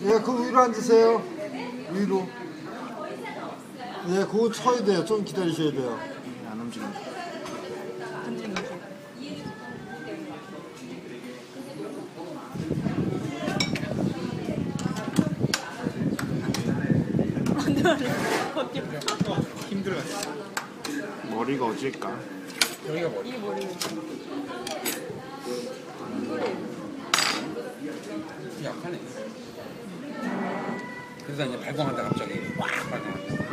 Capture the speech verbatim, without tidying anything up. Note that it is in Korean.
예, 그 위로 앉으세요. 위로. 예, 그거 쳐야 돼요. 좀 기다리셔야 돼요. 안 움직여. 힘들었어. 머리가 어질까? 여기가 머리. 이 머리. 약하네. 그래서 이제 발광한다 갑자기. 꽉 발광한다.